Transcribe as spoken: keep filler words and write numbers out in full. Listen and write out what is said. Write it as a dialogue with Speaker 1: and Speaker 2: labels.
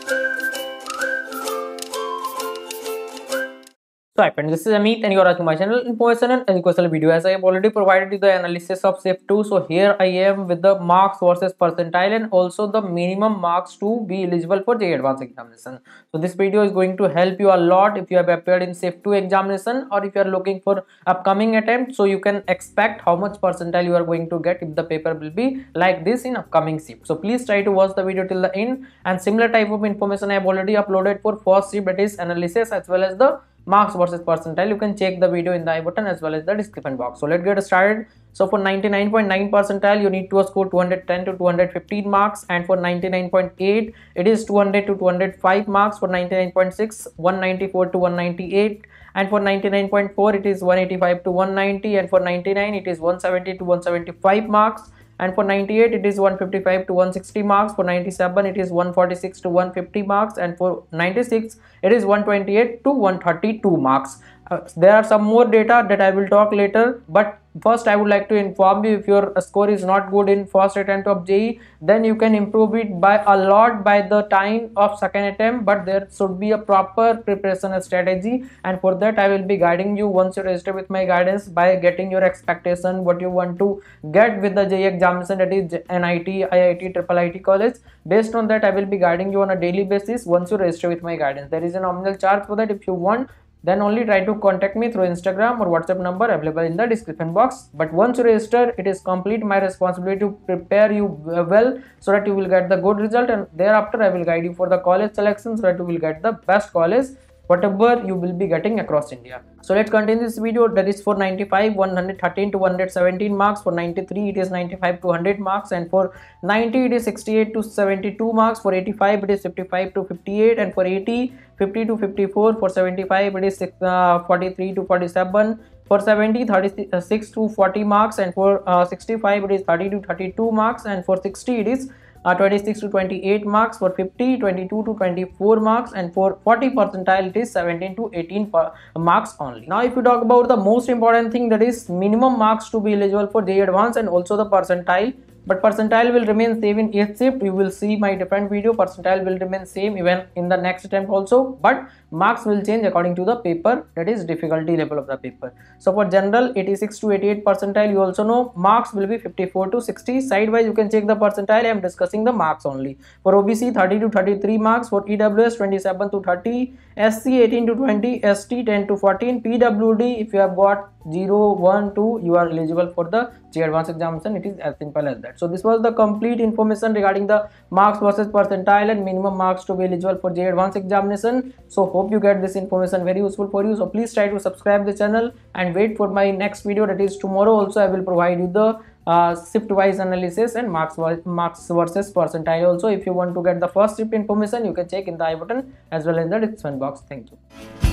Speaker 1: So hi friends, this is Amit and you are watching my channel Information and Educational Video. As I have already provided you the analysis of SIFT two, so here I am with the marks versus percentile and also the minimum marks to be eligible for J E E Advanced examination. So this video is going to help you a lot if you have appeared in SIFT two examination or if you are looking for upcoming attempt, so you can expect how much percentile you are going to get if the paper will be like this in upcoming SIFT. So please try to watch the video till the end, and similar type of information I have already uploaded for first SIFT, that is analysis as well as the marks versus percentile. You can check the video in the I button as well as the description box. So let's get started. So for ninety-nine point nine percentile, you need to score two hundred ten to two hundred fifteen marks, and for ninety-nine point eight it is two hundred to two hundred five marks. For ninety-nine point six, one ninety-four to one ninety-eight, and for ninety-nine point four it is one eighty-five to one ninety, and for ninety-nine it is one seventy to one seventy-five marks, and for ninety-eight it is one fifty-five to one sixty marks. For ninety-seven it is one forty-six to one fifty marks, and for ninety-six it is one twenty-eight to one thirty-two marks. Uh, there are some more data that I will talk later, but first I would like to inform you, if your score is not good in first attempt of J E E, then you can improve it by a lot by the time of second attempt, but there should be a proper preparation strategy, and for that I will be guiding you once you register with my guidance by getting your expectation, what you want to get with the J E E examination, that is N I T, I I T, Triple I T college. Based on that I will be guiding you on a daily basis once you register with my guidance. There is a nominal charge for that. If you want, then only try to contact me through Instagram or WhatsApp number available in the description box. But once you register, it is complete my responsibility to prepare you well so that you will get the good result, and thereafter I will guide you for the college selection so that you will get the best college whatever you will be getting across India. So let's continue this video. That is for ninety-five, one thirteen to one seventeen marks. For ninety-three it is ninety-five to one hundred marks, and for ninety it is sixty-eight to seventy-two marks. For eighty-five it is fifty-five to fifty-eight, and for eighty, fifty to fifty-four. For seventy-five it is uh, forty-three to forty-seven. For seventy, thirty-six to forty marks, and for uh, sixty-five it is thirty to thirty-two marks, and for sixty it is uh, twenty-six to twenty-eight marks. For fifty, twenty-two to twenty-four marks, and for forty percentile it is seventeen to eighteen marks only. Now if you talk about the most important thing, that is minimum marks to be eligible for J E E Advanced and also the percentile. But percentile will remain same in each SIFT. You will see my different video. Percentile will remain same even in the next attempt also, but marks will change according to the paper, that is difficulty level of the paper. So for general eighty-six to eighty-eight percentile, you also know marks will be fifty-four to sixty. Sidewise you can check the percentile. I am discussing the marks only. For O B C thirty to thirty-three marks. For E W S twenty-seven to thirty, S C eighteen to twenty, S T ten to fourteen, P W D if you have got zero, one, two, you are eligible for the J E E Advanced examination. It is as simple as that. So this was the complete information regarding the marks versus percentile and minimum marks to be eligible for J E E Advanced examination. So hope you get this information very useful for you. So please try to subscribe the channel and wait for my next video, that is tomorrow. Also I will provide you the uh, SIFT wise analysis and marks marks versus percentile. Also if you want to get the first SIFT information, you can check in the I button as well as in the description box. Thank you.